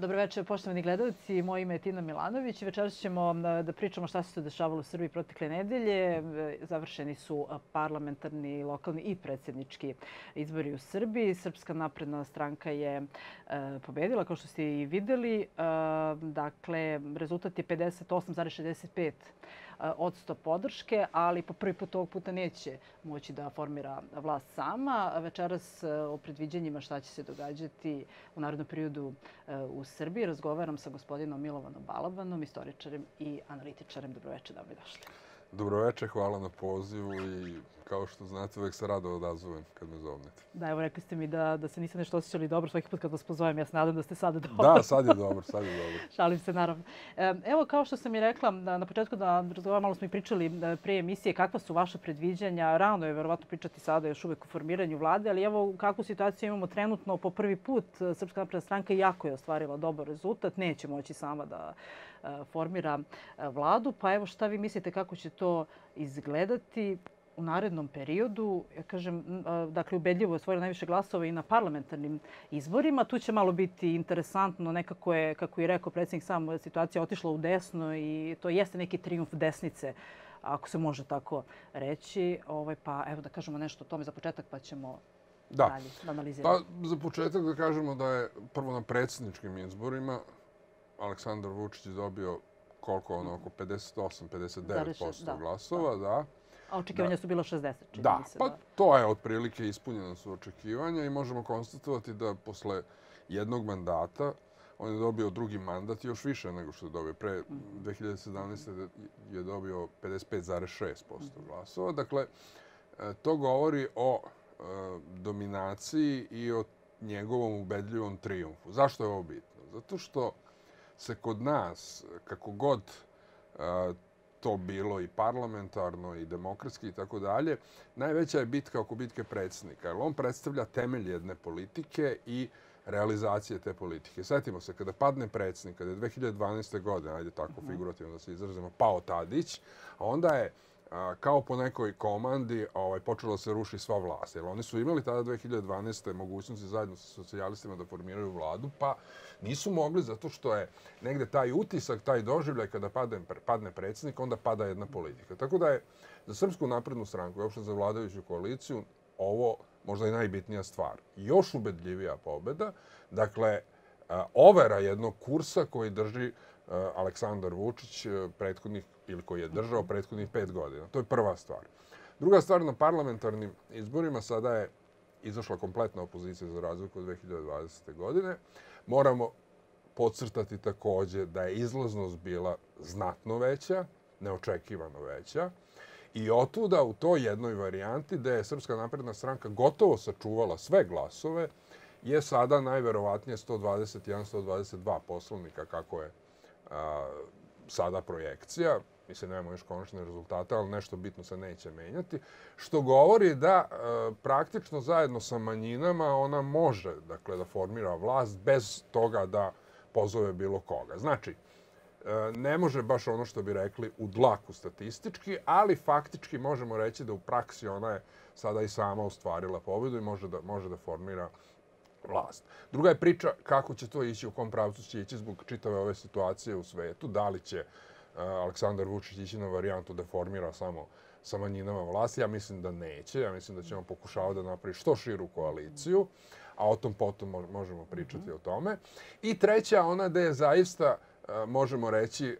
Dobro večer, poštovani gledalci. Moje ime je Tina Milanović. Večeras ćemo da pričamo šta se dešavalo u Srbiji protekle nedelje. Završeni su parlamentarni, lokalni i predsjednički izbori u Srbiji. Srpska napredna stranka je pobedila, kao što ste i videli. Dakle, rezultat je 58,65% podrške, ali po prvi put ovog puta neće moći da formira vlast sama. Večeras o predviđanjima šta će se događati u narednom periodu u Srbiji razgovaram sa gospodinom Milovanom Balabanom, istoričarem i analitičarem. Dobroveče, da bi došli. Dobroveče, hvala na pozivu i kao što znate, uvek se rado odazovem kad me zovnete. Da, evo rekli ste mi da se niste nešto osjećali dobro svaki put kad vas pozovem. Ja se nadam da ste sada dobro. Da, sad je dobro, sad je dobro. Šalim se, naravno. Evo, kao što sam i rekla na početku da razgovaram, malo smo i pričali pre emisije kakva su vaša predviđanja. Rano je verovatno pričati sada još uvek o formiranju vlade, ali evo kakvu situaciju imamo trenutno. Po prvi put Srpska napredna stranka jako je ostvarila dobar rezultat. Neće moći sama da formira vladu. Pa evo šta vi mislite kako će to izgledati u narednom periodu? Ja kažem, dakle, ubedljivo je osvojila najviše glasova i na parlamentarnim izborima. Tu će malo biti interesantno. Nekako je, kako je rekao predsjednik sam, situacija otišla u desno i to jeste neki trijumf desnice, ako se može tako reći. Pa evo da kažemo nešto o tome za početak, pa ćemo dalje analizirati. Pa za početak da kažemo da je prvo na predsjedničkim izborima Aleksandar Vučić dobio koliko oko 58-59% glasova, da. A očekivanja su bilo 60, čini mi se. Pa to je otprilike ispunjeno su očekivanja i možemo konstatovati da posle jednog mandata on je dobio drugi mandat još više nego što je dobio. Pre 2017. je dobio 55,6% glasova. Dakle, to govori o dominaciji i o njegovom ubedljivom trijumfu. Zašto je ovo bitno? Zato što se kod nas, kako god to bilo i parlamentarno i demokratski i tako dalje, najveća je bitka oko bitke predsjednika. Jer on predstavlja temelj jedne politike i realizacije te politike. Sjetimo se, kada padne predsjednik, kada je 2012. godine, ajde tako figurativno da se izrazimo, pao Tadić, a onda je kao po nekoj komandi počelo se ruši sva vlast. Jer oni su imali tada 2012. mogućnosti zajedno sa socijalistima da formiraju vladu, pa nisu mogli zato što je negde taj utisak, taj doživljaj kada padne predsjednik, onda pada jedna politika. Tako da je za Srpsku naprednu stranku i uopšte za vladajuću koaliciju ovo možda i najbitnija stvar. Još ubedljivija pobjeda, dakle, overa jednog kursa koji drži Aleksandar Vučić prethodnih, ili koji je držao prethodnih 5 godina. To je prva stvar. Druga stvar, na parlamentarnim izborima sada je izašla kompletna opozicija za razliku od 2020. godine. Moramo podcrtati također da je izlaznost bila znatno veća, neočekivano veća. I otuda u toj jednoj varijanti gde je Srpska napredna stranka gotovo sačuvala sve glasove, je sada najverovatnije 121-122 poslanika, kako je sada projekcija. Mislim, nemamo još konačne rezultate, ali nešto bitno se neće menjati. Što govori da praktično zajedno sa manjinama ona može da formira vlast bez toga da pozove bilo koga. Znači, ne može baš ono što bi rekli u dlaku statistički, ali faktički možemo reći da u praksi ona je sada i sama ostvarila pobjedu i može da formira vlast. Druga je priča kako će to ići, u kom pravcu će ići zbog čitave ove situacije u svetu. Da li će Aleksandar Vučić ići na varijantu da formira samo sa manjinama vlasti? Ja mislim da neće. Ja mislim da ćemo pokušavati da napravi što širu koaliciju, a o tom potom možemo pričati o tome. I treća, ona da je zaista, možemo reći,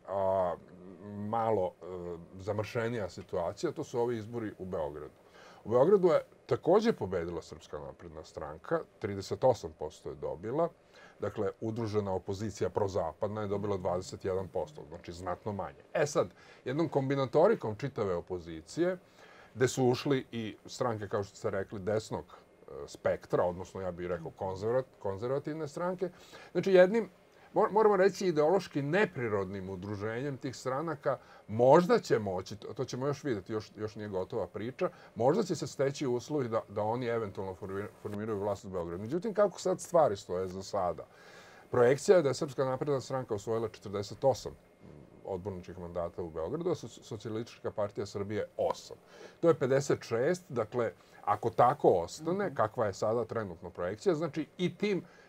malo zamršenija situacija, to su ovi izbori u Beogradu. U Beogradu je također pobedila Srpska napredna stranka, 38% je dobila. Dakle, udružena opozicija prozapadna je dobila 21%, znači znatno manje. Sad, jednom kombinatorikom čitave opozicije, gde su ušli i stranke, kao što ste rekli, desnog spektra, odnosno ja bih rekao konzervativne stranke, znači jednim, moramo reći, ideološki neprirodnim udruženjem tih stranaka, možda će moći, to ćemo još vidjeti, još nije gotova priča, možda će se steći uslovi da oni eventualno formiraju vlast u Beogradu. Međutim, kako sad stvari stoje za sada? Projekcija je da je Srpska napredna stranka osvojila 48 odborničkih mandata u Beogradu, a Socijalistička partija Srbije 8. To je 56, dakle, ako tako ostane, kakva je sada trenutno projekcija, znači i tim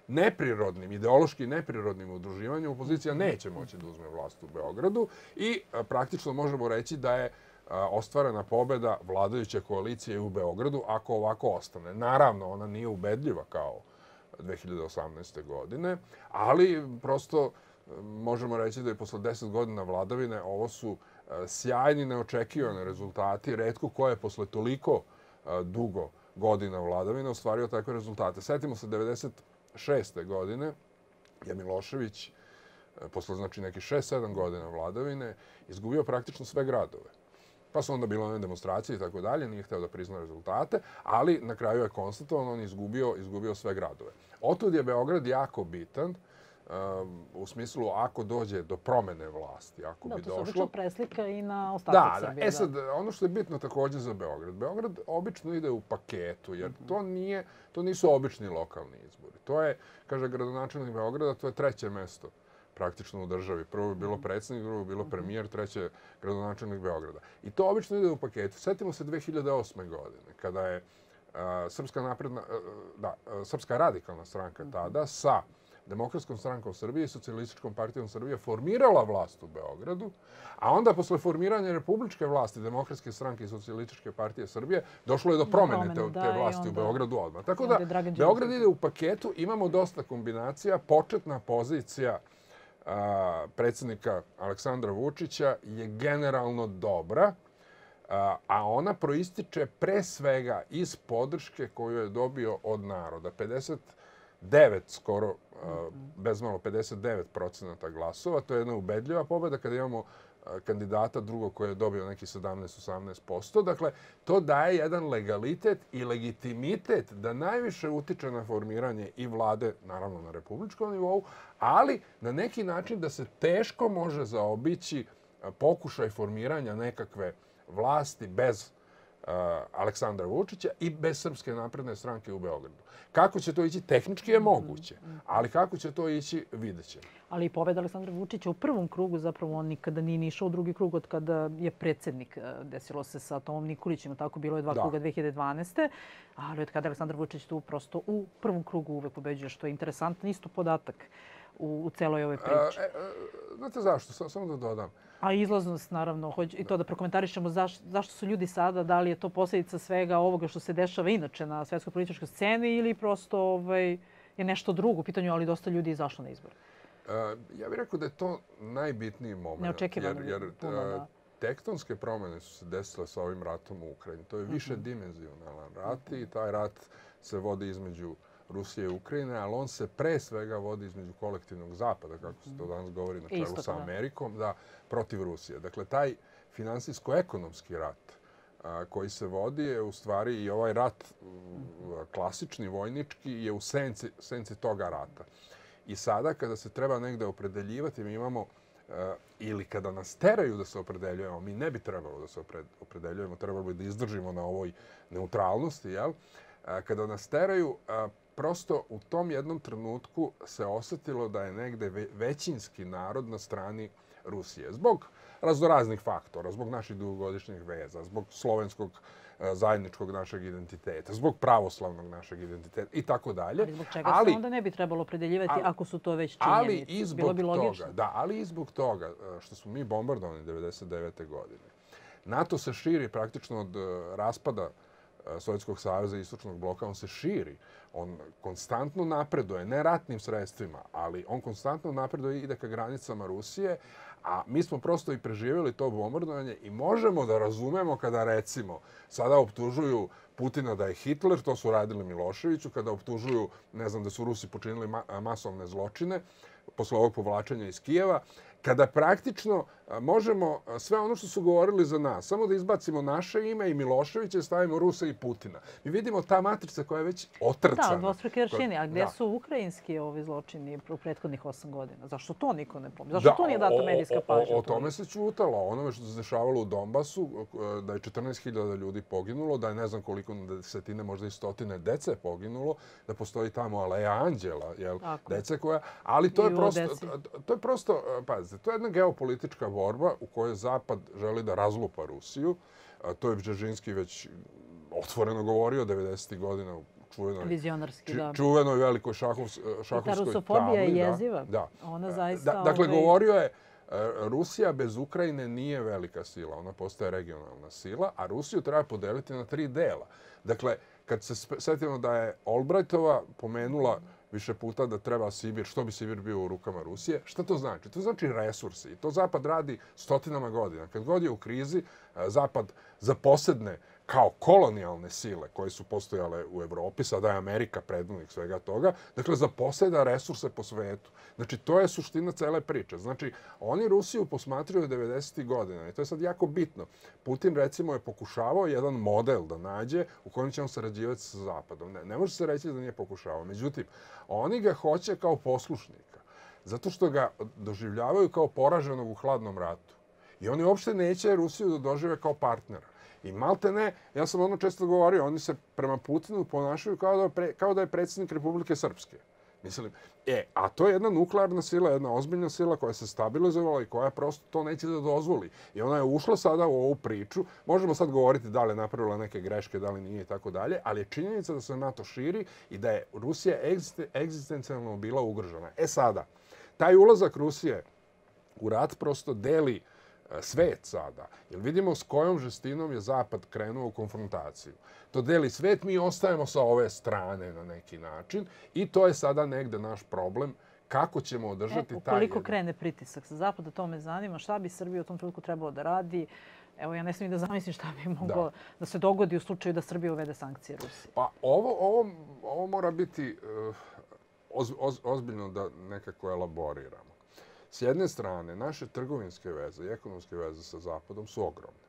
neprirodnim, ideološki neprirodnim udruživanjem opozicija neće moći da uzme vlast u Beogradu i praktično možemo reći da je ostvarena pobjeda vladajuće koalicije u Beogradu ako ovako ostane. Naravno, ona nije ubedljiva kao 2018. godine, ali prosto možemo reći da je posle 10 godina vladavine ovo su sjajni, neočekivani rezultati. Retko ko je posle toliko dugo godina vladavine ostvario takve rezultate. Sjetimo se 1996. godine je Milošević, posle znači nekih 6-7 godina vladavine, izgubio praktično sve gradove. Pa su onda bilo one demonstracije i tako dalje, nije hteo da prizna rezultate, ali na kraju je konstatovano on izgubio sve gradove. Otud je Beograd jako bitan, u smislu ako dođe do promene vlasti, ako bi došlo... To se obično preslika i na ostatak Srbije. Da, sad, ono što je bitno također za Beograd. Beograd obično ide u paketu, jer to nisu obični lokalni izbori. To je, kaže gradonačelnik Beograda, to je 3. mesto praktično u državi. Prvo bi bilo predsjednik, drugo bi bilo premijer, treće gradonačelnik Beograda. I to obično ide u paketu. Sjetimo se 2008. godine, kada je Srpska radikalna stranka tada sa Demokratskom strankom Srbije i Socijalističkom partijom Srbije formirala vlast u Beogradu, a onda posle formiranja republičke vlasti Demokratske stranke i Socijalističke partije Srbije došlo je do promjene te vlasti u Beogradu odmah. Tako da Beograd ide u paketu, imamo dosta kombinacija. Početna pozicija predsjednika Aleksandra Vučića je generalno dobra, a ona proističe pre svega iz podrške koju je dobio od naroda. 59% glasova. To je jedna ubedljiva pobjeda kada imamo kandidata drugog koji je dobio neki 17-18%. Dakle, to daje jedan legalitet i legitimitet da najviše utiče na formiranje i vlade, naravno na republičkom nivou, ali na neki način da se teško može zaobići pokušaj formiranja nekakve vlasti bez Aleksandra Vučića i bez Srpske napredne stranke u Beogradu. Kako će to ići? Tehnički je moguće, ali kako će to ići, vidjet ćemo. Ali i pobjeda Aleksandra Vučića u prvom krugu, zapravo on nikada nije išao u drugi krug od kada je predsjednik. Desilo se sa Tomom Nikolićem, tako bilo je 2 kruga 2012. Ali od kada je Aleksandar Vučić tu prosto u prvom krugu uvek pobeđuje, što je interesantan isto podatak u celoj ovoj priči. Znate zašto? Samo da dodam. A izlaznost, naravno, i to da prokomentarišemo zašto su ljudi sada, da li je to posljedica svega ovoga što se dešava inače na svetskoj političkoj sceni ili prosto je nešto drugo u pitanju, ali dosta ljudi je izašlo na izbor. Ja bih rekao da je to najbitniji moment. Neočekivano. Jer tektonske promjene su se desile sa ovim ratom u Ukrajini. To je višedimenzionalan rat i taj rat se vodi između Rusije i Ukrajine, ali on se pre svega vodi između kolektivnog zapada, kako se to danas govori na čelu sa Amerikom, protiv Rusije. Dakle, taj finansijsko-ekonomski rat koji se vodi je u stvari i ovaj rat klasični, vojnički, je u senci toga rata. I sada, kada se treba negde opredeljivati, mi imamo, ili kada nas teraju da se opredeljujemo, mi ne bi trebalo da se opredeljujemo, trebalo bi da izdržimo na ovoj neutralnosti, jel? Kada nas teraju, prosto u tom jednom trenutku se osjetilo da je negde većinski narod na strani Rusije. Zbog raznoraznih faktora, zbog naših dugogodišnjih veza, zbog slovenskog zajedničkog našeg identiteta, zbog pravoslavnog našeg identiteta i tako dalje. Ali zbog čega se onda ne bi trebalo opredeljivati ako su to već činjenice? Bilo bi logično. Ali i zbog toga što smo mi bombardovani 1999. godine. NATO se širi praktično od raspada Sovjetskog saveza i Istočnog bloka, on se širi. On konstantno napreduje, ne ratnim sredstvima, ali on konstantno napreduje i ide ka granicama Rusije, a mi smo prosto i preživjeli to bombardovanje i možemo da razumemo kada, recimo, sada optužuju Putina da je Hitler, to su radili Miloševiću, kada optužuju, ne znam, da su Rusi počinili masovne zločine posle ovog povlačenja iz Kijeva, kada praktično možemo sve ono što su govorili za nas, samo da izbacimo naše ime i Miloševića i stavimo Rusa i Putina. Mi vidimo ta matrica koja je već otrcana. Da, dvostruke aršine. A gdje su ukrajinski ovi zločini u prethodnih 8 godina? Zašto to niko ne pomni? Zašto to nije data medijska pažnja? O tome se čutalo. Onome što se dešavalo u Donbasu, da je 14.000 ljudi poginulo, da je ne znam koliko desetine, možda i stotine dece poginulo, da postoji tamo Aleja Anđela, dece koja... Ali to je prosto, pazite, to je jedna geopolitička borba u kojoj Zapad želi da razlupa Rusiju. To je Bžežinski već otvoreno govorio 90. godina u Vizionarski, da. čuvenoj velikoj šahovskoj tabli. Ta rusofobija je jeziva. Da. Ona zaista... Dakle, govorio je, Rusija bez Ukrajine nije velika sila, ona postaje regionalna sila, a Rusiju treba podeliti na 3 dela. Dakle, kad se setimo da je Albrightova pomenula više puta da treba Sibir, što bi Sibir bio u rukama Rusije, šta to znači? To znači resursi. I to Zapad radi stotinama godina. Kad god je u krizi, Zapad zaposedne kao kolonijalne sile koje su postojale u Evropi, sada je Amerika predvodnik svega toga, dakle, zaposeda resurse po svetu. Znači, to je suština cele priče. Znači, oni Rusiju posmatraju 90. godina i to je sad jako bitno. Putin, recimo, je pokušavao jedan model da nađe u kojem će on sarađivati sa Zapadom. Ne može se reći da nije pokušavao. Međutim, oni ga hoće kao poslušnika, zato što ga doživljavaju kao poraženog u hladnom ratu. I oni uopšte neće Rusiju da dožive kao partnera. I malte ne, ja sam ono često govorio, oni se prema Putinu ponašaju kao da je predsjednik Republike Srpske. Mislim, a to je jedna nuklearna sila, jedna ozbiljna sila koja se stabilizovala i koja prosto to neće da dozvoli. I ona je ušla sada u ovu priču. Možemo sad govoriti da li je napravila neke greške, da li nije i tako dalje, ali je činjenica da se NATO širi i da je Rusija egzistencijalno bila ugrožena. Sada, taj ulazak Rusije u rat prosto deli svet sada. Jer vidimo s kojom žestinom je Zapad krenuo u konfrontaciju. To deli svet, mi ostajemo sa ove strane na neki način i to je sada negde naš problem. Kako ćemo održati taj... Ukoliko krene pritisak sa Zapada, to me zanima. Šta bi Srbija u tom trenutku trebalo da radi? Evo, ja ne smijem da zamislim šta bi moglo da se dogodi u slučaju da Srbija uvede sankcije Rusiji. Pa ovo mora biti ozbiljno da nekako elaboriramo. S jedne strane, naše trgovinske veze i ekonomske veze sa Zapadom su ogromne.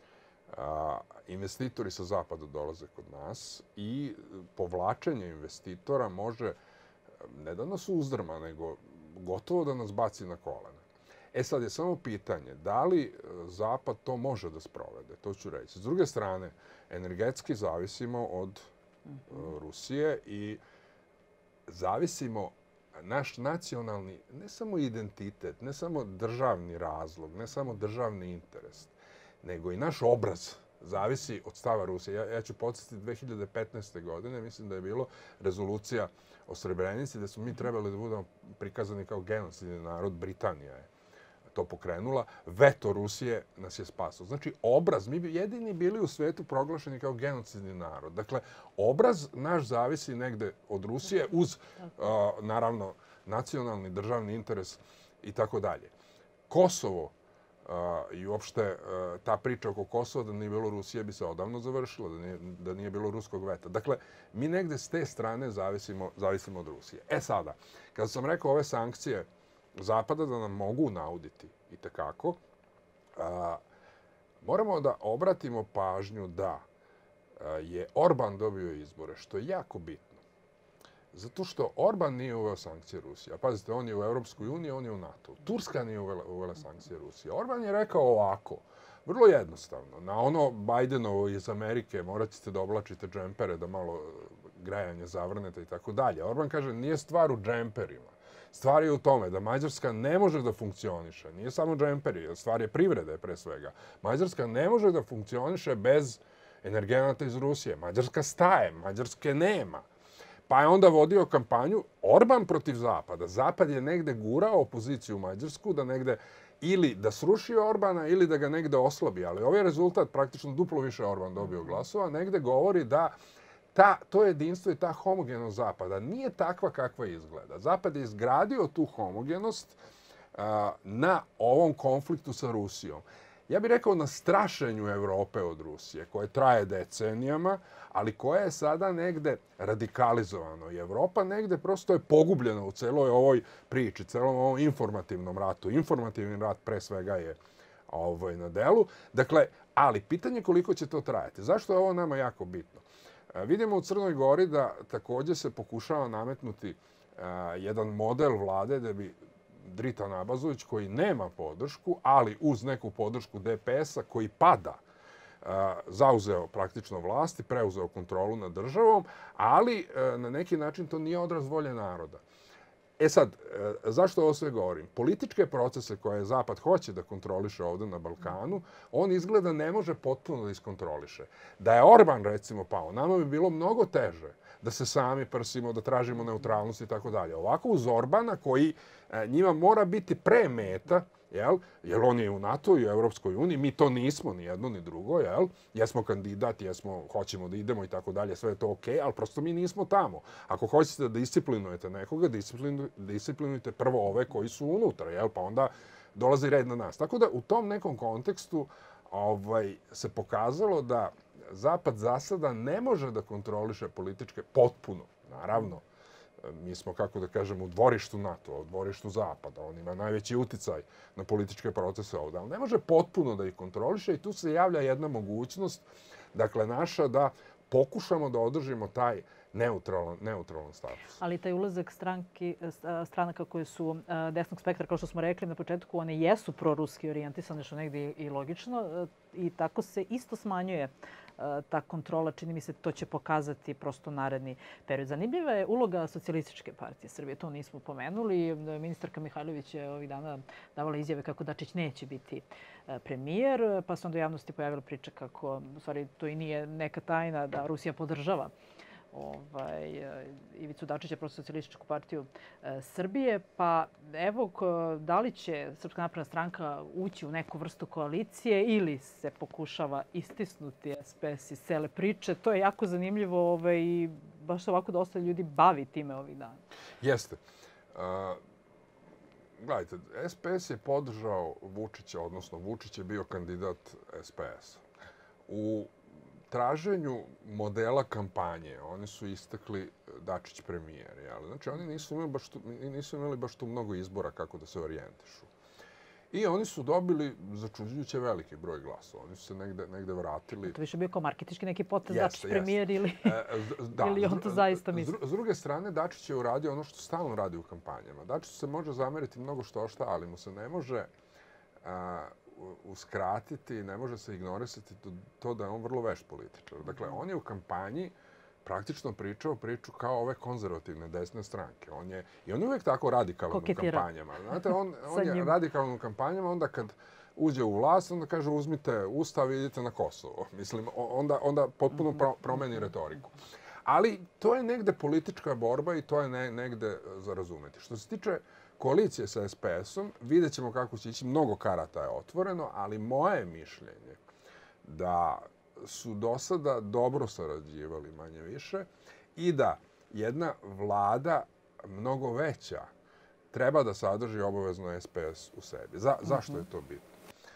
Investitori sa Zapada dolaze kod nas i povlačenje investitora može ne da nas uzdrma, nego gotovo da nas baci na kolena. Sad je samo pitanje da li Zapad to može da sprovede, to ću reći. S druge strane, energetski zavisimo od Rusije i zavisimo naš nacionalni, ne samo identitet, ne samo državni razlog, ne samo državni interes, nego i naš obraz zavisi od stava Rusije. Ja ću podsjetiti 2015. godine, mislim da je bilo rezolucija o Srebrenici, da smo mi trebali da budemo prikazani kao genocidni narod. Britanija je to pokrenula. Veto Rusije nas je spasao. Znači, obraz, mi bi jedini bili u svetu proglašeni kao genocidni narod. Dakle, obraz naš zavisi negde od Rusije uz, naravno, nacionalni državni interes i tako dalje. Kosovo i uopšte ta priča oko Kosova da nije bilo Rusije bi se odavno završila, da nije bilo ruskog veta. Dakle, mi negde s te strane zavisimo od Rusije. Sada, kada sam rekao ove sankcije Zapada da nam mogu nauditi i tekako, moramo da obratimo pažnju da je Orban dobio izbore, što je jako bitno. Zato što Orban nije uveo sankcije Rusije. A pazite, on je u Europskoj uniji, on je u NATO. Turska nije uvela sankcije Rusije. Orban je rekao ovako, vrlo jednostavno. Na ono Bajdenovo iz Amerike morat ćete da oblačite džempere, da malo grejanje zavrnete i tako dalje. Orban kaže, nije stvar u džemperima. Stvar je u tome da Mađarska ne može da funkcioniše. Nije samo džemperi, stvar je privrede pre svega. Mađarska ne može da funkcioniše bez energenata iz Rusije. Mađarska staje, Mađarske nema. Pa je onda vodio kampanju Orban protiv Zapada. Zapad je negde gurao opoziciju u Mađarsku da negde ili da sruši Orbana ili da ga negde oslabi. Ali ovaj rezultat, praktično duplo više Orban dobio glasova, negde govori da to jedinstvo i ta homogenost Zapada nije takva kakva izgleda. Zapad je izgradio tu homogenost na ovom konfliktu sa Rusijom. Ja bih rekao na strašenju Evrope od Rusije, koje traje decenijama, ali koje je sada negde radikalizovano. I Evropa negde prosto je pogubljena u celoj ovoj priči, celom ovom informativnom ratu. Informativni rat pre svega je na delu. Dakle, ali pitanje koliko će to trajati. Zašto je ovo nama jako bitno? Vidimo u Crnoj Gori da također se pokušava nametnuti jedan model vlade da bi Dritan Abazović, koji nema podršku, ali uz neku podršku DPS-a koji pada, zauzeo praktično vlast i preuzeo kontrolu nad državom, ali na neki način to nije odraz volje naroda. sad, zašto ovo sve govorim? Političke procese koje Zapad hoće da kontroliše ovdje na Balkanu, on izgleda ne može potpuno da iskontroliše. Da je Orban, recimo, pao, nama bi bilo mnogo teže da se sami prsimo, da tražimo neutralnost i tako dalje. Ovako uz Orbana, koji njima mora biti pre meta, jer on je u NATO i u Evropskoj uniji, mi to nismo, ni jedno ni drugo, jesmo kandidat, hoćemo da idemo i tako dalje, sve je to okej, ali prosto mi nismo tamo. Ako hoćete da disciplinujete nekoga, disciplinujte prvo ove koji su unutra, pa onda dolazi red na nas. Tako da u tom nekom kontekstu se pokazalo da Zapad za sada ne može da kontroliše političke potpuno, naravno. Mi smo, kako da kažem, u dvorištu NATO, u dvorištu Zapada. On ima najveći uticaj na političke procese ovdje, ali ne može potpuno da ih kontroliše i tu se javlja jedna mogućnost, dakle, naša da pokušamo da održimo taj neutralan status. Ali taj ulazak stranaka koje su desnog spektra, kao što smo rekli na početku, one jesu proruski orijentisane, što negdje i logično, i tako se isto smanjuje ta kontrola. Čini mi se to će pokazati prosto naredni period. Zanimljiva je uloga Socijalističke partije Srbije. To nismo pomenuli. Ministarka Mihajlović je ovih dana davala izjave kako Dačić neće biti premijer, pa se onda u javnosti pojavila priča kako, u stvari, to i nije neka tajna da Rusija podržava Ivicu Dačića, prosto Socijalističku partiju Srbije. Pa evo, da li će Srpska napredna stranka ući u neku vrstu koalicije ili se pokušava istisnuti SPS iz cele priče? To je jako zanimljivo i baš se ovako dosta ljudi bavi time ovih dana. Jeste. Gledajte, SPS je podržao Vučića, odnosno Vučić je bio kandidat SPS. U traženju modela kampanje oni su istakli Dačić premijer. Znači, oni nisu imali baš tu mnogo izbora kako da se orijentišu. I oni su dobili začuđujuće veliki broj glasova. Oni su se negde vratili. To više bio kao marketički neki potez Dačić premijer ili on to zaista misli? S druge strane, Dačić je uradio ono što stalno radi u kampanjama. Dačić se može zameriti mnogo što-šta, ali mu se ne može uskratiti, ne može se ignorisati to da je on vrlo vešt političar. Dakle, on je u kampanji praktično pričao priču kao ove konzervativne desne stranke. I on je uvijek tako radikalan u kampanjama. Znate, on je radikalan u kampanjama, onda kad uđe u vlast, onda kaže uzmite Ustav i idite na Kosovo. Mislim, onda potpuno promeni retoriku. Ali to je negde politička borba i to je negde za razumeti. Što se tiče koalicije sa SPS-om, vidjet ćemo kako će ići. Mnogo karata je otvoreno, ali moje mišljenje da su do sada dobro sarađivali manje više i da jedna vlada mnogo veća treba da sadrži obavezno SPS u sebi. Zašto je to bitno?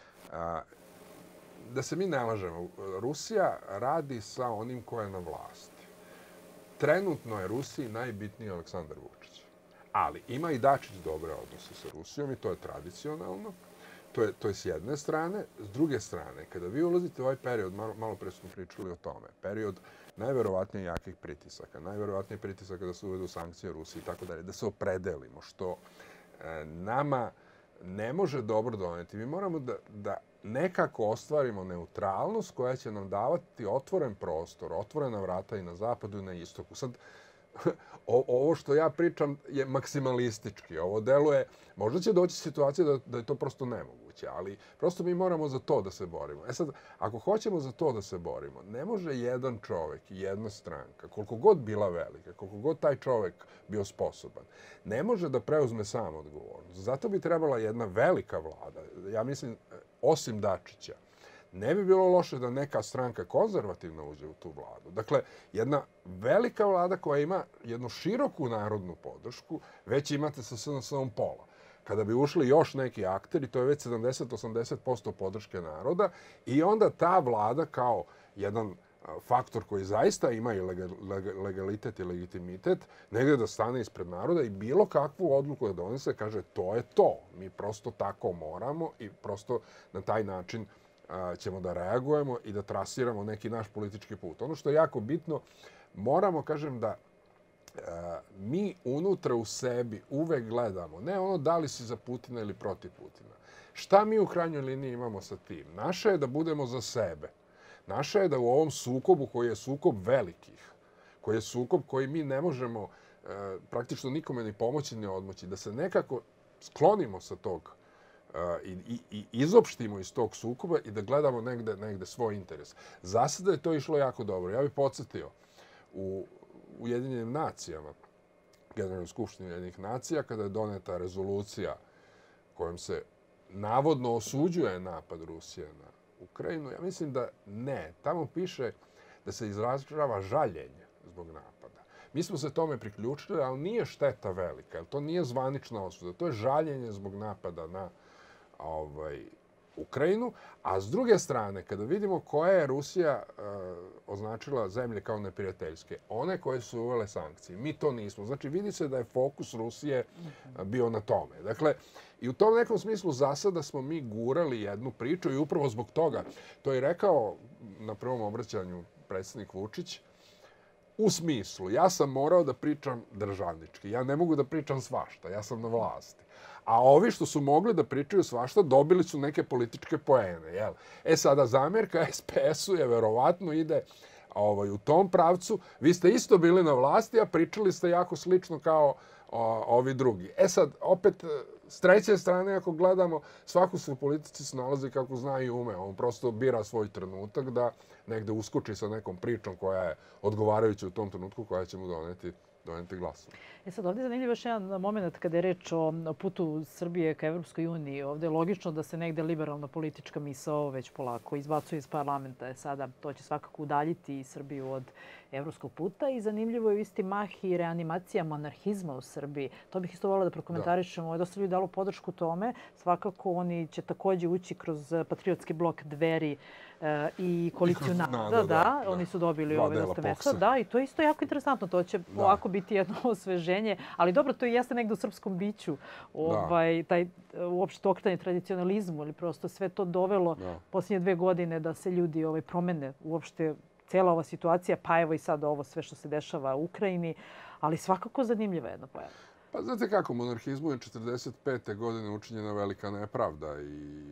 Da se mi ne lažemo, Rusija radi sa onim ko je na vlasti. Trenutno je Rusiji najbitniji Aleksandar Vučić. Ali ima i Dačić dobre odnose sa Rusijom i to je tradicionalno. To je s jedne strane. S druge strane, kada vi ulazite u ovaj period, malo pre smo pričali o tome, period najverovatnije jakih pritisaka, najverovatnije pritisaka da se uvedu sankcije Rusiji i tako dalje, da se opredelimo, što nama ne može dobro doneti. Mi moramo da nekako ostvarimo neutralnost koja će nam davati otvoren prostor, otvorena vrata i na zapadu i na istoku. Sad, ovo što ja pričam je maksimalistički. Ovo deluje, možda će doći situacija da je to prosto nemoguće, ali prosto mi moramo za to da se borimo. Sad, ako hoćemo za to da se borimo, ne može jedan čovek i jedna stranka, koliko god bila velika, koliko god taj čovek bio sposoban, ne može da preuzme sam odgovornost. Zato bi trebala jedna velika vlada, ja mislim, osim Dačića, ne bi bilo loše da neka stranka konzervativna uđe u tu vladu. Dakle, jedna velika vlada koja ima jednu široku narodnu podršku, već imate sa SNS-om pola. Kada bi ušli još neki akteri, to je već 70-80% podrške naroda i onda ta vlada kao jedan faktor koji zaista ima i legalitet i legitimitet, negdje da stane ispred naroda i bilo kakvu odluku da donese, kaže to je to. Mi prosto tako moramo i prosto na taj način ćemo da reagujemo i da trasiramo neki naš politički put. Ono što je jako bitno, moramo, kažem, da mi unutra u sebi uvek gledamo, ne ono da li si za Putina ili protiv Putina. Šta mi u krajnjoj liniji imamo sa tim? Naše je da budemo za sebe. Naše je da u ovom sukobu, koji je sukob velikih, koji je sukob koji mi ne možemo praktično nikome ni pomoći ni odmoći, da se nekako sklonimo sa tog i izopštimo iz tog sukoba i da gledamo negde svoj interes. Za sada je to išlo jako dobro. Ja bih podsjetio u Ujedinjenim nacijama, Generalnoj skupštini Ujedinjenih nacija, kada je doneta rezolucija kojom se navodno osuđuje napad Rusije na Ukrajinu, ja mislim da ne. Tamo piše da se izražava žaljenje zbog napada. Mi smo se tome priključili, ali nije šteta velika, jer to nije zvanična osuda. To je žaljenje zbog napada na Ukrajinu. A s druge strane, kada vidimo koja je Rusija označila zemlje kao neprijateljske, one koje su uvele sankcije, mi to nismo. Znači, vidi se da je fokus Rusije bio na tome. Dakle, i u tom nekom smislu za sada smo mi gurali jednu priču i upravo zbog toga, to je rekao na prvom obraćanju predsjednik Vučić, u smislu, ja sam morao da pričam državnički. Ja ne mogu da pričam svašta, ja sam na vlasti. A ovi što su mogli da pričaju svašta, dobili su neke političke poene. Jel? Sada zamjerka SPS-u je verovatno ide u tom pravcu. Vi ste isto bili na vlasti, a pričali ste jako slično kao ovi drugi. Sad, opet, s treće strane, ako gledamo, svako se u politici snalazi kako zna i ume. On prosto bira svoj trenutak da negde uskoči sa nekom pričom koja je odgovarajuća u tom trenutku, koja će mu doneti glasove. Sad, ovdje je zanimljiv još jedan moment kada je reč o putu Srbije ka Evropskoj uniji. Ovdje je logično da se negde liberalna politička misao već polako izbacuje iz parlamenta. Sada to će svakako udaljiti Srbiju od evropskog puta i zanimljivo je isti mah i reanimacija monarhizma u Srbiji. To bih isto volila da prokomentarišemo. Ovo je dosta ljudi dalo podršku tome. Svakako oni će također ući kroz patriotski blok Dveri i koaliciju NADA. Oni su dobili ove dosta mesta. Da, i to je isto jako interesantno. To će ovako biti jedno osveženje. Ali dobro, to i jeste negdje u srpskom biću. Taj uopšte okretanje tradicionalizmu ili prosto sve to dovelo posljednje 2 godine da se ljudi promene uopšte cijela ova situacija, pa evo i sad ovo sve što se dešava u Ukrajini, ali svakako zanimljiva jedna pojava. Pa znate kako, monarhizmu je 1945. godine učinjena velika nepravda i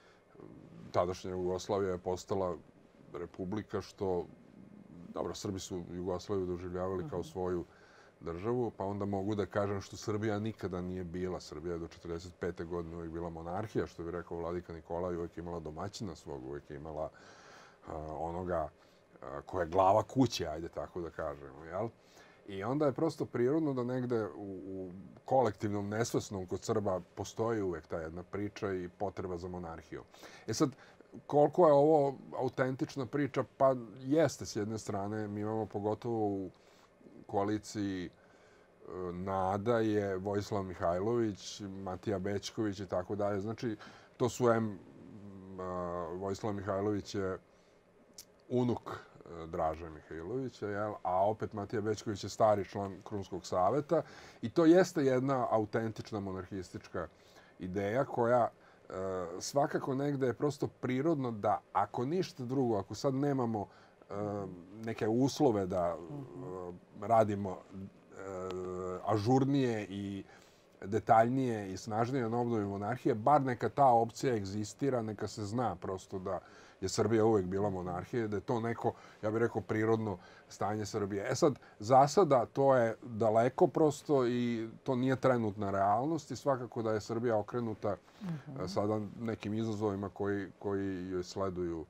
tadašnja Jugoslavija je postala republika što, dobro, Srbi su Jugoslaviju doživljavali kao svoju državu, pa onda mogu da kažem što Srbija nikada nije bila. Srbija je do 1945. godine uvijek bila monarhija, što bi rekao Vladika Nikolaj, uvijek imala domaćina svog, uvijek imala onoga koja je glava kuće, ajde tako da kažemo. Jel? I onda je prosto prirodno da negde u kolektivnom nesvesnom kod Srba postoji uvijek ta jedna priča i potreba za monarhijom. Sad, koliko je ovo autentična priča? Pa jeste s jedne strane. Mi imamo pogotovo u koaliciji NADA je Vojislav Mihajlović, Matija Bećković i tako dalje. Znači, to su Vojislav Mihajlović je unuk Draže Mihajlovića, a opet Matija Bećković je stari član Krunskog saveta i to jeste jedna autentična monarhistička ideja koja svakako negde je prosto prirodno da ako ništa drugo, ako sad nemamo neke uslove da radimo ažurnije i detaljnije i snažnije na obnovi monarhije, bar neka ta opcija egzistira, neka se zna prosto da je Srbija uvijek bila monarhija, da je to neko, ja bih rekao, prirodno stanje Srbije. Sad, za sada to je daleko prosto i to nije trenutna realnost i svakako da je Srbija okrenuta sada nekim izazovima koji joj sleduju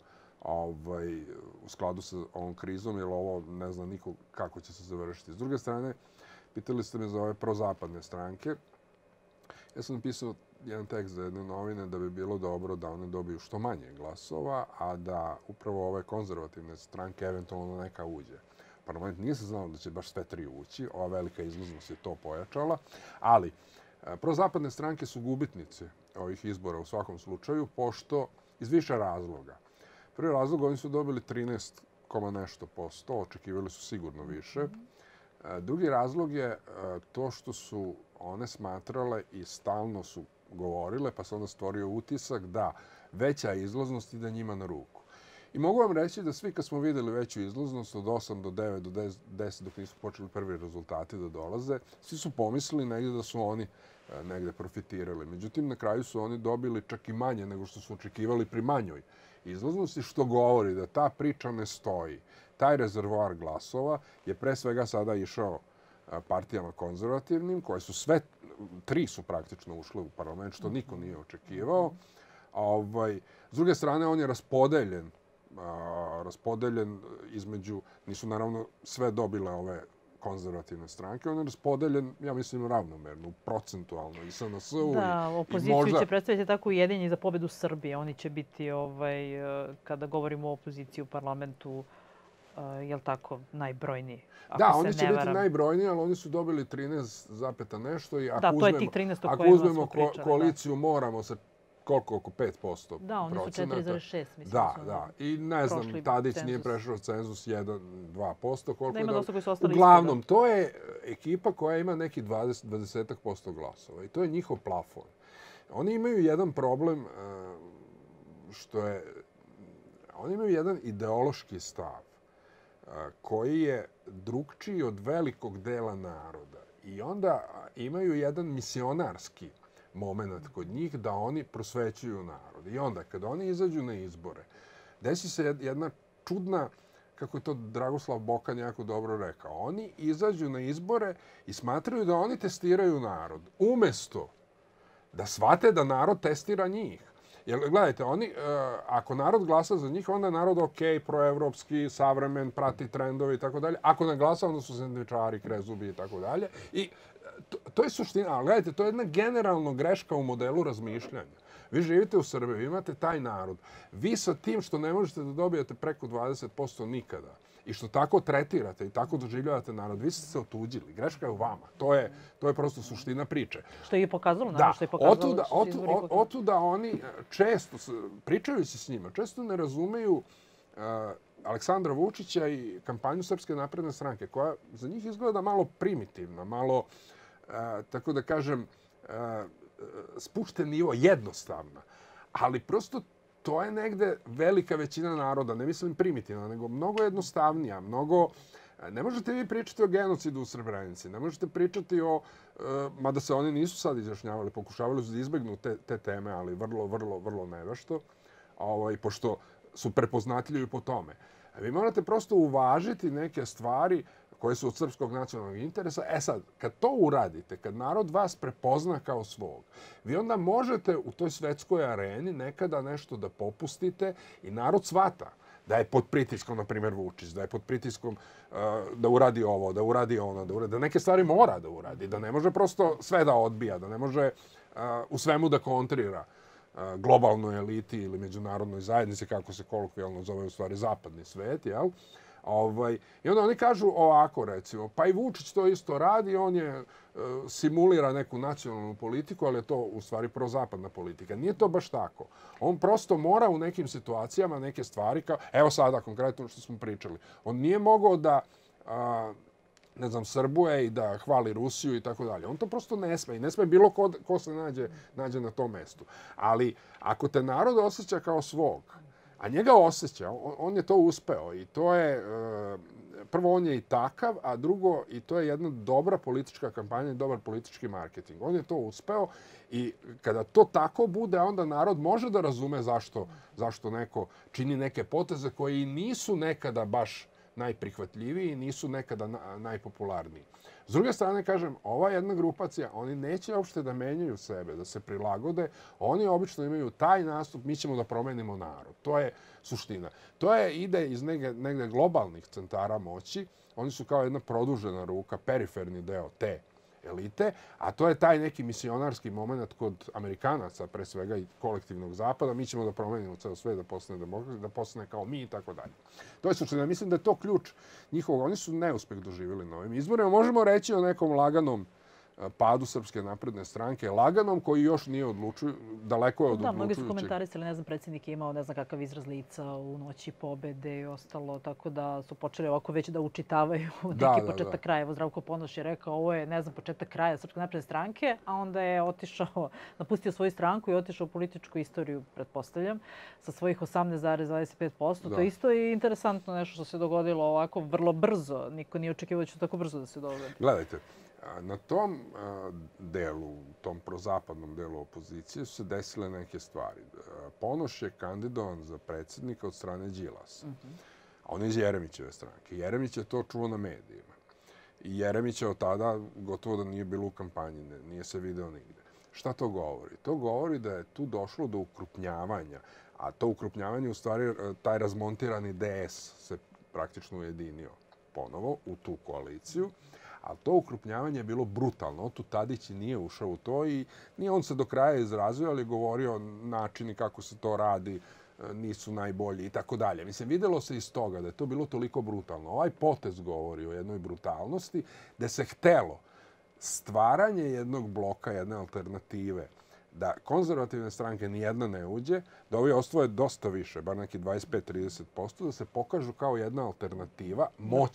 u skladu sa ovom krizom, jer ovo ne zna niko kako će se završiti. S druge strane, pitali ste me za ove prozapadne stranke. Ja sam napisao jedan tekst za jedne novine da bi bilo dobro da one dobiju što manje glasova, a da upravo ove konzervativne stranke eventualno neka uđe. Parlament nije se znao da će baš sve 3 ući. Ova velika izlaznost je to pojačala. Ali prozapadne stranke su gubitnice ovih izbora u svakom slučaju, pošto iz više razloga. Prvi razlog, oni su dobili 13, nešto posto, očekivali su sigurno više. Drugi razlog je to što su one smatrale i stalno su govorile, pa se onda stvorio utisak da veća izlaznost ide njima na ruku. I mogu vam reći da svi kad smo vidjeli veću izlaznost od 8 do 9 do 10 dok nisu počeli prvi rezultati da dolaze, svi su pomislili negdje da su oni negdje profitirali. Međutim, na kraju su oni dobili čak i manje nego što su očekivali pri manjoj izlaznosti, što govori da ta priča ne stoji. Taj rezervoar glasova je pre svega sada išao partijama konzervativnim, koje su sve, 3 su praktično ušle u parlament, što niko nije očekivao. S druge strane, on je raspodeljen između, nisu naravno sve dobile ove konzervativne stranke, on je raspodeljen, ja mislim, ravnomerno, procentualno i SNS-u. Da, opoziciju će predstaviti tako Ujedinjeni za pobedu Srbije. Oni će biti, kada govorimo o opoziciji u parlamentu, je li tako, najbrojniji? Da, oni će biti najbrojniji, ali oni su dobili 13, nešto. I da, to je tih 13 o kojima smo pričali. Ako uzmemo koaliciju, moramo se koliko? Oko 5%. Da, oni su 4,6, mislim. Da. I ne znam, Tadić nije prešao cenzus 1-2%. Da, ima dosta koji su ostali uglavnom, to je ekipa koja ima neki 20% glasova. I to je njihov plafon. Oni imaju jedan problem što je... Oni imaju jedan ideološki stav koji je drugčiji od velikog dela naroda. I onda imaju jedan misionarski moment kod njih da oni prosvećuju narod. I onda, kada oni izađu na izbore, desi se jedna čudna, kako je to Dragoslav Bokan jako dobro rekao, oni izađu na izbore i smatraju da oni testiraju narod. Umesto da shvate da narod testira njih. Jer, gledajte, ako narod glasa za njih, onda je narod proevropski, savremen, prati trendove i tako dalje. Ako ne glasa, onda su sendvičari, krezubi i tako dalje. I to je suština. Ali gledajte, to je jedna generalna greška u modelu razmišljanja. Vi živite u Srbiji, vi imate taj narod. Vi sa tim što ne možete da dobijete preko 20% nikada i što tako tretirate i tako doživljavate narod, vi ste se otuđili. Greška je u vama. To je prosto suština priče. Što je i pokazalo, naravno, što je pokazalo. Otuda oni često, pričajući s njima, često ne razumeju Aleksandra Vučića i kampanju Srpske napredne stranke, koja za njih izgleda malo primitivna, malo, tako da kažem, spušten nivo, jednostavna. Ali prosto to je negde velika većina naroda, ne mislim primitivna, nego mnogo jednostavnija, mnogo... Ne možete vi pričati o genocidu u Srebrenici, ne možete pričati o... Mada se oni nisu sad izjašnjavali, pokušavali su da izbegnu te teme, ali vrlo nevešto, pošto su prepoznatljivi po tome. Vi morate prosto uvažiti neke stvari koje su od srpskog nacionalnog interesa. Sad, kad to uradite, kad narod vas prepozna kao svog, vi onda možete u toj svetskoj areni nekada nešto da popustite i narod shvata da je pod pritiskom, na primjer, Vučić, da je pod pritiskom da uradi ovo, da uradi ono, da neke stvari mora da uradi, da ne može prosto sve da odbija, da ne može u svemu da kontrira globalnoj eliti ili međunarodnoj zajednici, kako se kolokvijalno zove u stvari zapadni svet, jel? I onda oni kažu ovako, recimo, pa i Vučić to isto radi, on simulira neku nacionalnu politiku, ali je to u stvari prozapadna politika. Nije to baš tako. On prosto mora u nekim situacijama neke stvari, kao, evo sada konkretno što smo pričali, on nije mogao da ne znam, srbuje i da hvali Rusiju i tako dalje. On to prosto ne sme. I ne sme bilo ko se nađe na tom mestu. Ali ako te narod osjeća kao svog, a njega osjeća, on je to uspeo. I to je, prvo, on je i takav, a drugo, i to je jedna dobra politička kampanja i dobar politički marketing. On je to uspeo i kada to tako bude, onda narod može da razume zašto neko čini neke poteze koji nisu nekada baš najprihvatljiviji, nisu nekada najpopularniji. S druge strane, kažem, ova jedna grupacija, oni neće uopšte da menjaju sebe, da se prilagode. Oni obično imaju taj nastup, mi ćemo da promenimo narod. To je suština. To ide iz negde globalnih centara moći. Oni su kao jedna produžena ruka, periferni deo te elite, a to je taj neki misionarski moment kod Amerikanaca, pre svega i kolektivnog zapada. Mi ćemo da promenimo ceo svet, da postane demokrat, da postane kao mi i tako dalje. To je suština. Mislim da je to ključ njihovog. Oni su neuspeh doživjeli na ovim izborima. Možemo reći o nekom laganom padu Srpske napredne stranke, laganom koji još nije odlučuju, daleko je od odlučujućeg. Da, mnogi su komentarisali, ne znam, predsjednik je imao ne znam kakav izraz lica u noći pobede i ostalo, tako da su počeli ovako već da učitavaju neki početak kraja. Evo, Zdravko Ponoš je rekao, ovo je, ne znam, početak kraja Srpske napredne stranke, a onda je otišao, napustio svoju stranku i otišao u političku istoriju, pretpostavljam, sa svojih 18,25%. To je isto i interesantno nešto što se dogodilo ovako vrlo brzo. Niko nije očekivao da će tako brzo da se dogodi. Gledajte, na tom delu, tom prozapadnom delu opozicije su se desile neke stvari. Ponoš je kandidovan za predsjednika od strane Đilasa. On je iz Jeremićeve stranke. Jeremić je to čuo na medijima. I Jeremića od tada gotovo da nije bilo u kampanji, nije se video nigde. Šta to govori? To govori da je tu došlo do ukrupnjavanja, a to ukrupnjavanje, u stvari, taj razmontirani DS se praktično ujedinio ponovo u tu koaliciju, a to ukrupnjavanje je bilo brutalno. Otu Tadić nije ušao u to i nije on se do kraja izrazio, ali je govorio načini kako se to radi, nisu najbolji i tako dalje. Mislim, videlo se iz toga da je to bilo toliko brutalno. Ovaj potez govori o jednoj brutalnosti gde se htelo stvaranje jednog bloka, jedne alternative, da konzervativne stranke nijedna ne uđe, da ovi osvoje dosta više, bar neki 25-30%, da se pokažu kao jedna alternativa,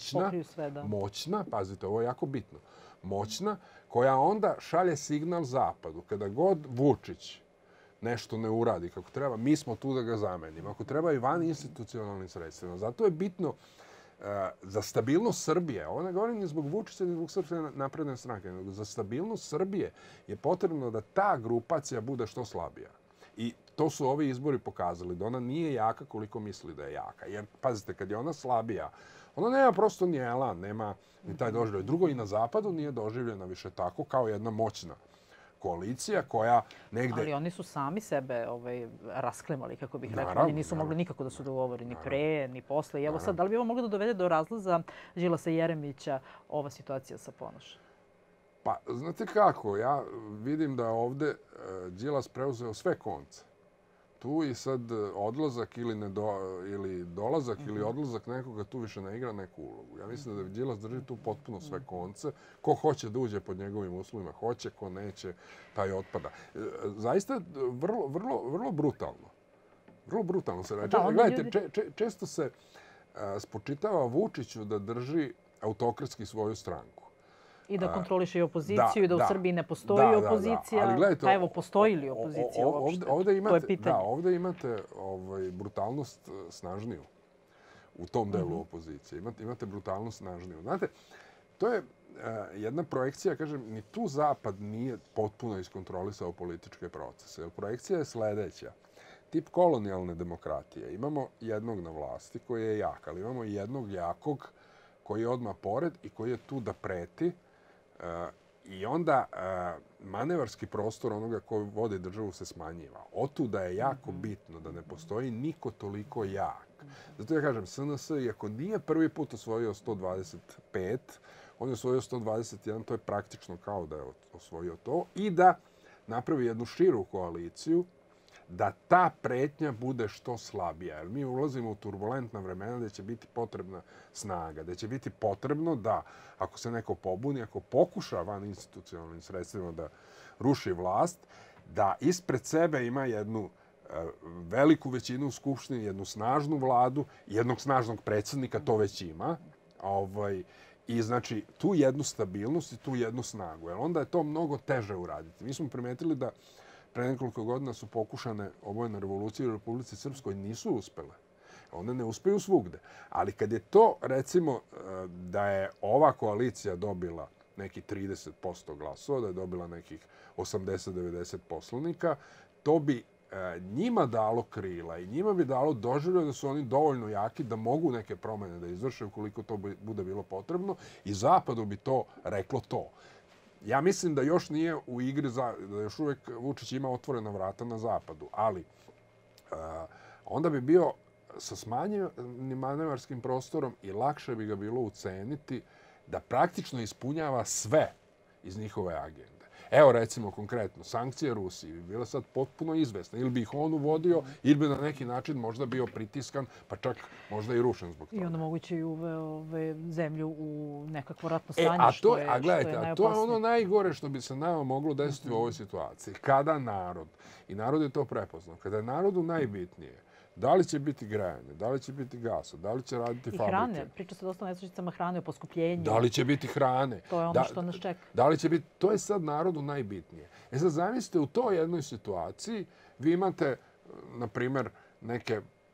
moćna, pazite, ovo je jako bitno, moćna, koja onda šalje signal Zapadu. Kada god Vučić nešto ne uradi kako treba, mi smo tu da ga zamenimo. Ako treba i van institucionalnim sredstvima. Zato je bitno za stabilnost Srbije, ovo ne govorim ni zbog Vučića, ni zbog Srpske napredne stranke, nego za stabilnost Srbije je potrebno da ta grupacija bude što slabija. I to su ovi izbori pokazali, da ona nije jaka koliko misli da je jaka. Jer, pazite, kad je ona slabija, ona nema prosto ni elan, nema ni taj doživljaj. Drugo, i na Zapadu nije doživljena više tako kao jedna moćna koalicija koja negde... Ali oni su sami sebe rasklemali, kako bih rekla. Oni nisu mogli nikako da su dogovori, ni pre, ni posle. I evo sad, da li bi ovo moglo da dovede do razlaza Đilasa i Jeremića ova situacija sa Ponošem? Pa, znate kako, ja vidim da ovde Đilas preuzeo sve konce. Tu i sad odlazak ili dolazak ili odlazak nekoga tu više ne igra neku ulogu. Ja mislim da Đilas drži tu potpuno sve konce. Ko hoće da uđe pod njegovim uslovima, hoće, ko neće, taj otpada. Zaista vrlo brutalno. Vrlo brutalno se reče. Gledajte, često se spočitava Vučiću da drži autokratski svoju stranku. I da kontroliše i opoziciju, i da u Srbiji ne postoji opozicija. Pa evo, postoji li opozicija uopšte? To je pitanje. Da, ovde imate brutalnost snažniju u tom delu opozicije. Imate brutalnost snažniju. Znate, to je jedna projekcija, kažem, ni tu Zapad nije potpuno iskontrolisao političke procese. Projekcija je sledeća. Tip kolonijalne demokratije. Imamo jednog na vlasti koji je jak, ali imamo i jednog jakog koji je odmah pored i koji je tu da preti. I onda manevarski prostor onoga ko vodi državu se smanjiva. Otuda je jako bitno da ne postoji niko toliko jak. Zato ja kažem, SNS, iako nije prvi put osvojio 125, on je osvojio 121, to je praktično kao da je osvojio to, i da napravi jednu širu koaliciju, da ta pretnja bude što slabija. Jer mi ulazimo u turbulentna vremena gde će biti potrebna snaga, gde će biti potrebno da, ako se neko pobuni, ako pokuša van institucionalnim sredstvima da ruši vlast, da ispred sebe ima jednu veliku većinu u Skupštini, jednu snažnu vladu, jednog snažnog predsjednika, to već ima. I znači tu jednu stabilnost i tu jednu snagu. Jer onda je to mnogo teže uraditi. Mi smo primetili da pre nekoliko godina su pokušane obojene revolucije u Republici Srpskoj, nisu uspele. One ne uspeju svugde. Ali kad je to, recimo, da je ova koalicija dobila neki 30% glasova, da je dobila nekih 80-90 poslanika, to bi njima dalo krila i njima bi dalo doživljaj da su oni dovoljno jaki da mogu neke promene da izvrše ukoliko to bude bilo potrebno i Zapadu bi to reklo to. Ja mislim da još nije u igri, da još uvek Vučić ima otvorena vrata na Zapadu, ali onda bi bio sa smanjenim manevarskim prostorom i lakše bi ga bilo uceniti da praktično ispunjava sve iz njihove agende. Evo recimo konkretno, sankcije Rusiji bi bile sad potpuno izvesne. Ili bi ih on uvodio, ili bi na neki način možda bio pritiskan, pa čak možda i rušen zbog toga. I onda moguće i uveo zemlju u nekakvo ratno stanje, što je najopasnije. A to je ono najgore što bi se nama moglo desiti u ovoj situaciji. Kada narod, i narod je to prepoznao, kada je narodu najbitnije, da li će biti grejanje, da li će biti gasa, da li će raditi fabrike. I hrane. Priča se dosta o nesrećicama hrane, o poskupljenju. Da li će biti hrane. To je ono što nas čeka. Da li će biti, to je sad narodu najbitnije. Sad zamislite, u toj jednoj situaciji vi imate, na primjer, neke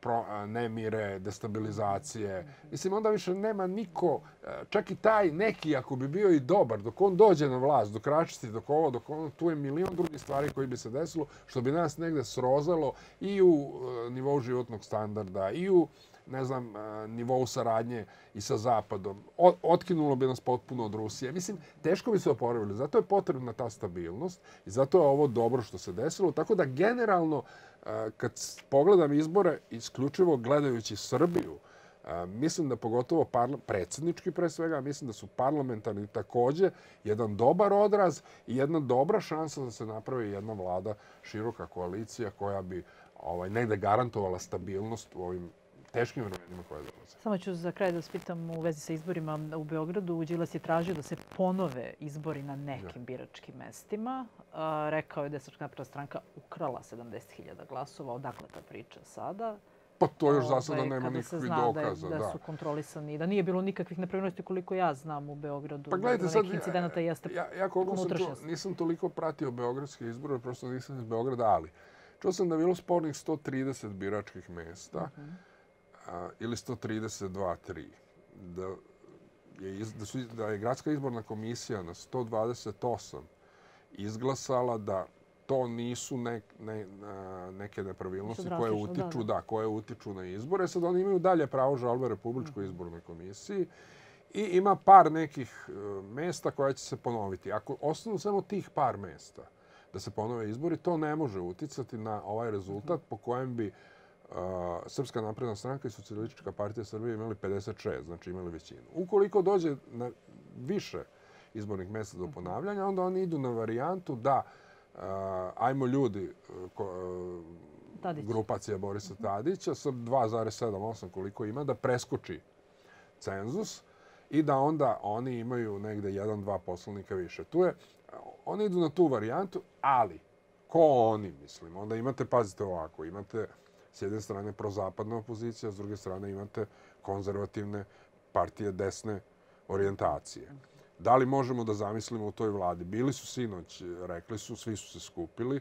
nemire, destabilizacije. Mislim, onda više nema niko, čak i taj neki, ako bi bio i dobar, dok on dođe na vlast, dok račisti, dok ono, tu je milion drugih stvari koji bi se desilo, što bi nas negde srozalo i u nivou životnog standarda, i u nivou saradnje i sa Zapadom. Otkinulo bi nas potpuno od Rusije. Mislim, teško bi se oporavili. Zato je potrebna ta stabilnost i zato je ovo dobro što se desilo. Tako da, generalno, kad pogledam izbore, isključivo gledajući Srbiju, mislim da pogotovo predsjednički pre svega, mislim da su parlamentarni također jedan dobar odraz i jedna dobra šansa da se napravi jedna vlada, široka koalicija koja bi negde garantovala stabilnost u ovim teškim vremenima koje dolaze. Samo ću za kraj da vas pitam u vezi sa izborima u Beogradu. Đilas je tražio da se ponove izbori na nekim biračkim mestima. Rekao je da je Srpska napredna stranka ukrala 70.000 glasova. Odakle ta priča sada? Pa to još za sada nema nikakvih dokaza. Kada se zna da su kontrolisani i da nije bilo nikakvih nepravilnosti koliko ja znam u Beogradu. Pa gledajte sad, ja koliko nisam toliko pratio beogradske izbore, prosto nisam iz Beograda, ali čuo sam da je bilo spornih 130 biračkih mesta ili 132-3. Da je Gradska izborna komisija na 128 izglasala da to nisu neke nepravilnosti koje utiču na izbore. Sad oni imaju dalje pravo žalbe Republičkoj izbornoj komisiji i ima par nekih mesta koja će se ponoviti. Ako ostanu samo tih par mesta da se ponove izbori, to ne može uticati na ovaj rezultat po kojem bi Srpska napredna stranka i Socijalistička partija Srbije imali 56, znači imali većinu. Ukoliko dođe na više izbornih mjesta do ponavljanja, onda oni idu na varijantu da ajmo ljudi, grupacija Borisa Tadića sa 2,78 koliko ima, da preskoči cenzus i da onda oni imaju negde 1-2 poslanika više. Oni idu na tu varijantu, ali ko oni, mislim, onda imate, pazite ovako, imate s jedne strane prozapadna opozicija, s druge strane imate konzervativne partije desne orijentacije. Da li možemo da zamislimo u toj vladi? Bili su sinoć, rekli su, svi su se skupili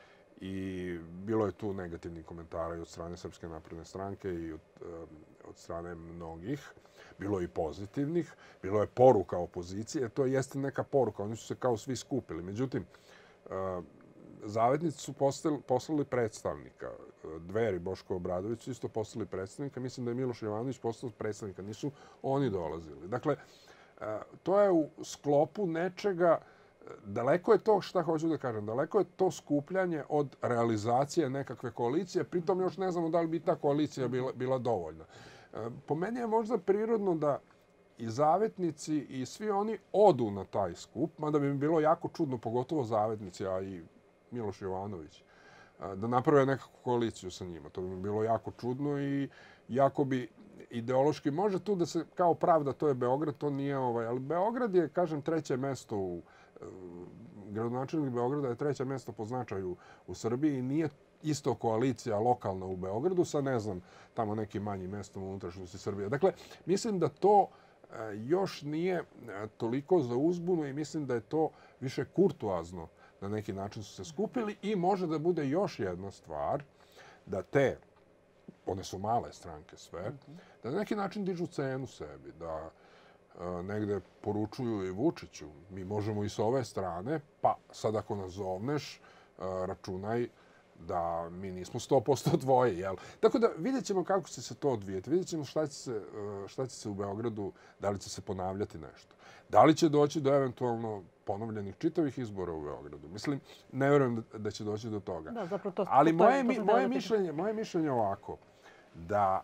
i bilo je tu negativnih komentara i od strane Srpske napredne stranke i od strane mnogih. Bilo je i pozitivnih. Bilo je poruka opozicije. To jeste neka poruka. Oni su se kao svi skupili. Međutim, zavetnici su poslali predstavnika. Dveri, Boško Obradović su isto poslali predstavnika. Mislim da je Miloš Jovanović poslao predstavnika. Nisu oni dolazili. Dakle, to je u sklopu nečega, daleko je to, šta hoću da kažem, daleko je to skupljanje od realizacije nekakve koalicije, pritom još ne znamo da li bi ta koalicija bila dovoljna. Po meni je možda prirodno da i zavetnici i svi oni odu na taj skup, mada bi mi bilo jako čudno, pogotovo zavetnici, a i Miloš Jovanović, da naprave nekakvu koaliciju sa njima. To bi mi bilo jako čudno i jako bi ideološki može tu da se kao pravda, to je Beograd, to nije ali Beograd je, kažem, treće mesto gradonačelnik Beograda je treće mesto po značaju u Srbiji i nije isto koalicija lokalna u Beogradu sa, ne znam, tamo nekim manjim mestom u unutrašnjosti Srbije. Dakle, mislim da to još nije toliko za uzbunu i mislim da je to više kurtuazno na neki način su se skupili i može da bude još jedna stvar da one su male stranke sve, da na neki način dižu cenu sebi, da negde poručuju i Vučiću. Mi možemo i s ove strane, pa sad ako nas zovneš, računaj da mi nismo 100% tvoji. Jel? Tako da vidjet ćemo kako će se to odvijeti. Vidjet ćemo šta će se u Beogradu, da li će se ponavljati nešto. Da li će doći do eventualno ponovljenih čitavih izbora u Beogradu. Mislim, ne vjerujem da će doći do toga. Ali moje mišljenje je ovako, da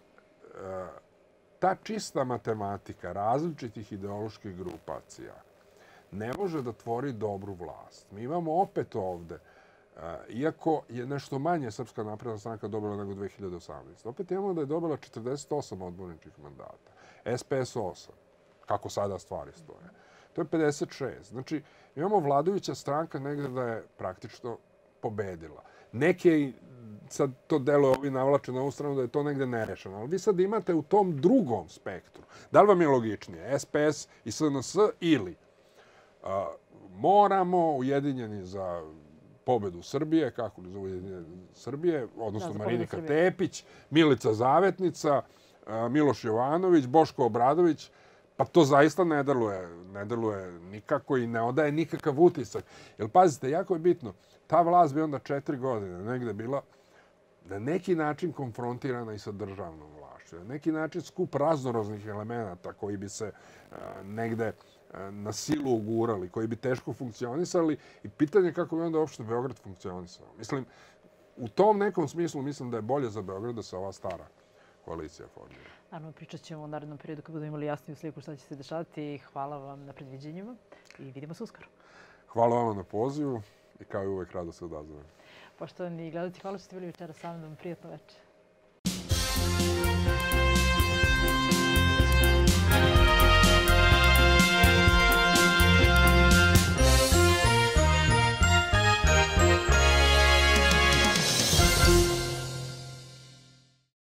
ta čista matematika različitih ideoloških grupacija ne može da tvori dobru vlast. Mi imamo opet ovde, iako je nešto manje Srpska napredna stranka dobila nego 2018. Opet imamo da je dobila 48 odborničkih mandata. SPS 8. Kako sada stvari stoje. To je 56. Znači, imamo vladajuća stranka negdje da je praktično pobedila. Neke, sad to deluje ovi navlače na ovu stranu da je to negdje nerešeno, ali vi sad imate u tom drugom spektru. Da li vam je logičnije? SPS i SNS ili moramo ujedinjeni za pobedu Srbije, kako li zove Srbije, odnosno za Marinika pobedu Srbije. Tepić, Milica Zavetnica, Miloš Jovanović, Boško Obradović. Pa to zaista ne deluje nikako i ne odaje nikakav utisak. Jer pazite, jako je bitno, ta vlast bi onda 4 godine negde bila na neki način konfrontirana i sa državnom vlašću. Na neki način skup raznoraznih elemenata koji bi se negde na silu ugurali, koji bi teško funkcionisali i pitanje kako bi onda uopšte Beograd funkcionisao. Mislim, u tom nekom smislu mislim da je bolje za Beograd da se ova stara koalicija formira. Naravno, pričat ćemo u narednom periodu kad budemo imali jasniju sliku šta će se dešavati. Hvala vam na predviđenjima i vidimo se uskoro. Hvala vam na pozivu i kao i uvek rado se odazovem. Poštovani gledalci, hvala što ste bili večera sa mnom. Prijatno večer.